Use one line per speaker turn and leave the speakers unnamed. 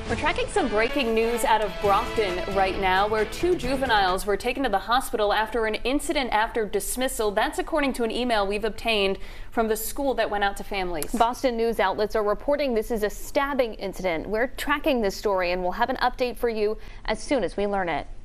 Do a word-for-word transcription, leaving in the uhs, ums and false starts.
We're tracking some breaking news out of Brockton right now, where two juveniles were taken to the hospital after an incident after dismissal. That's according to an email we've obtained from the school that went out to families.
Boston news outlets are reporting this is a stabbing incident. We're tracking this story and we'll have an update for you as soon as we learn it.